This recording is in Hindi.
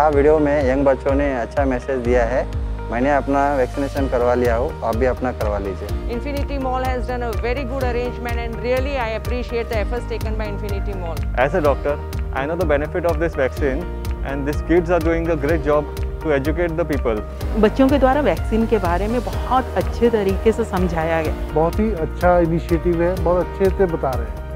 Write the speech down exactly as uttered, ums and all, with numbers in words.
यहाँ वीडियो में यंग बच्चों ने अच्छा मैसेज दिया है। मैंने अपना वैक्सीनेशन करवा लिया हो, आप भी अपना करवा लीजिए। Infiniti Mall has done a very good arrangement and really I appreciate the efforts taken by Infiniti Mall. As a doctor, I know the benefit of this vaccine and these kids are doing a great job to educate the people. बच्चों के द्वारा वैक्सीन के बारे में बहुत अच्छे तरीके से समझाया गया। बहुत ही अच्छा इनिशिएटिव है, बहुत अच्छे से बता रहे हैं।